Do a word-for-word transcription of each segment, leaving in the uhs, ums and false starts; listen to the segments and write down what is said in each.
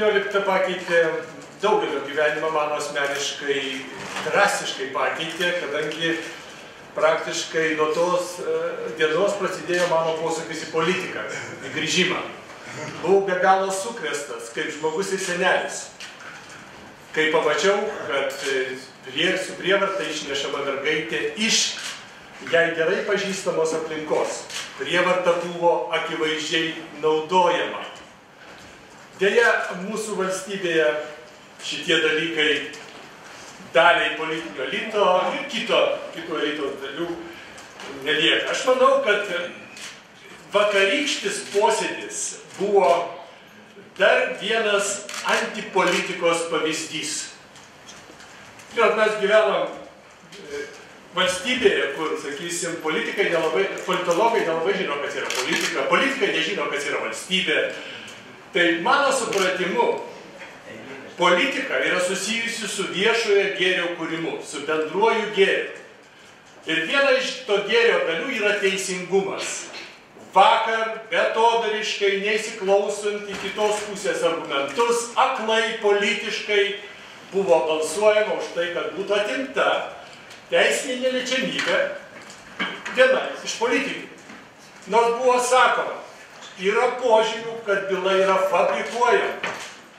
septyniolikta pakeitė daugelio gyvenimą, mano asmeniškai drastiškai pakeitė, kadangi praktiškai nuo tos dienos prasidėjo mano posūkis į politiką, į grįžimą. Buvau be galo sukrėstas, kaip žmogus ir senelis. Kai pamačiau, kad prie, su prievarta išnešama mergaitė iš jai gerai pažįstamos aplinkos. Prievarta buvo akivaizdžiai naudojama. Deja, mūsų valstybėje šitie dalykai daliai politinio elito ir kito, kito elito dalių nelieka. Aš manau, kad vakarykštis posėdis buvo dar vienas antipolitikos pavyzdys. Žinot, mes gyvenam valstybėje, kur, sakysim, politikai nelabai, politologai nelabai žino, kas yra politika, politikai nežino, kas yra valstybė. Tai mano supratimu, politika yra susijusi su viešojo gėrio kūrimu, su bendruoju gėriu. Ir viena iš to gėrio dalių yra teisingumas. Vakar, betodariškai, neįsiklausant į kitos pusės argumentus, aklai, politiškai buvo balsuojama už tai, kad būtų atimta teisinė neliečiamybė vienais iš politikų. Nors buvo sakoma, yra požymių, kad byla yra fabrikuojama,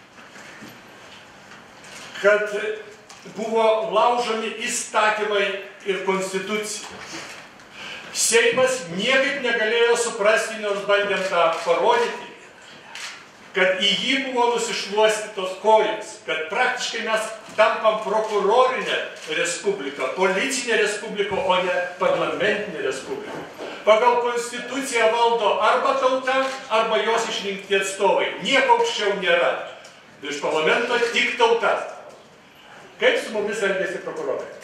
kad buvo laužomi įstatymai ir konstitucija. Seimas niekaip negalėjo suprasti, nors bandėm tą parodyti, kad į jį buvo nusišluostytos kojos, kad praktiškai mes tampam prokurorinę respubliką, policinę respubliką, o ne parlamentinę respubliką. Pagal konstituciją valdo arba tauta, arba jos išrinkti atstovai. Nieko aukščiau nėra. Iš parlamento tik tauta. Kaip su mumis elgėsi prokurorai?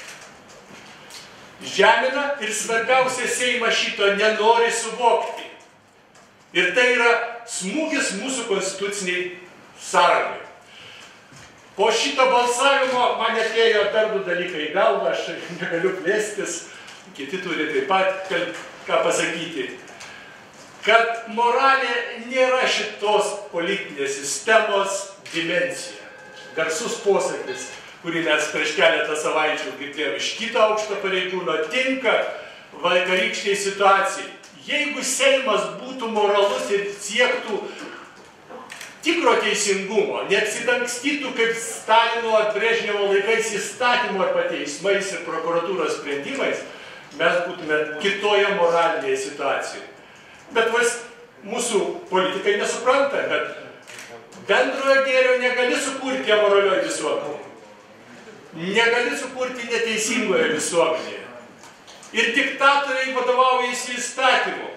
Žemina ir svarbiausia, Seimas šito nenori suvokti. Ir tai yra smūgis mūsų konstituciniai sąrangai. Po šito balsavimo man atėjo dar du dalykai į galvą, aš negaliu plėstis, kiti turi taip pat ką pasakyti, kad moralė nėra šitos politinės sistemos dimensija. Garsus posakis, kurį mes prieš keletą savaičių girdėjom iš kito aukšto pareigūno, tinka vakarykštei situacijai. Jeigu Seimas būtų moralus ir siektų tikro teisingumo, neapsidangstytų kaip Stalino ar Brežnevo laikais įstatymų arba teismais ir prokuratūros sprendimais, mes būtume kitoje moralinėje situacijoje. Bet vas, mūsų politikai nesupranta, kad bendrojo gėrio negali sukurti amoralioje visuomenėje. Negali sukurti neteisingoje visuomenėje. Ir diktatoriai vadovaujasi įstatymu.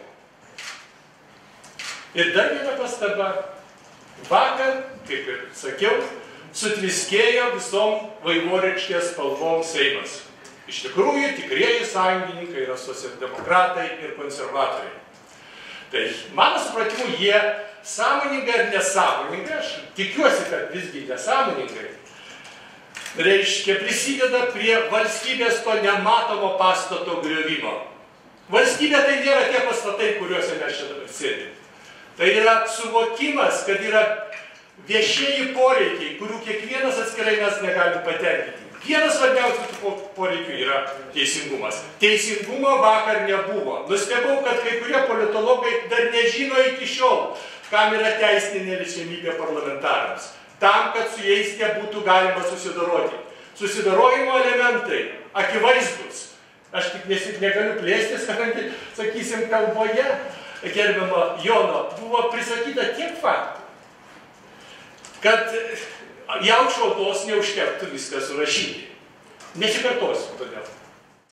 Ir dar viena pastaba. Vakar, kaip ir sakiau, sutviskėjo visom vaivorykštės spalvom Seimas. Iš tikrųjų, tikrieji sąjungininkai yra socialdemokratai ir konservatoriai. Tai, mano supratimu, jie sąmoningai ar nesąmoningai, aš tikiuosi, kad visgi nesąmoningai, reiškia, prisideda prie valstybės to nematomo pastato griovimo. Valstybė tai nėra tie pastatai, kuriuose mes čia dabar sėdime. Tai yra suvokimas, kad yra viešieji poreikiai, kurių kiekvienas atskirai mes negalime patenkinti. Vienas svarbiausių poreikių yra teisingumas. Teisingumo vakar nebuvo. Nustebau, kad kai kurie politologai dar nežino iki šiol, kam yra teisinė neliečiamybė parlamentarams. Tam, kad su jais nebūtų galima susidoroti. Susidorojimo elementai akivaizdus. Aš tik nesik negaliu plėstis, kadangi, sakysim, kalboje, gerbiamo Jono, buvo prisakyta tiek faktų, kad jaučio odos neužtektų viską surašyti. Nesikartosiu todėl.